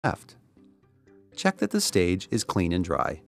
left. Check that the stage is clean and dry.